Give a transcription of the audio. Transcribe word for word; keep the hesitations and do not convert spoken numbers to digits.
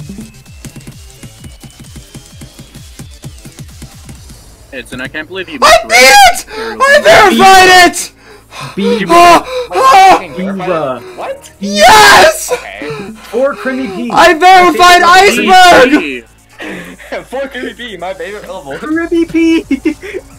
It's and I can't believe you. I beat it! I verified it! Beaver. Oh, oh. Beaver. What? Yes! Okay. Four creamy peas. I verified Iceberg! Four creepy, my favorite level. Creamy pea.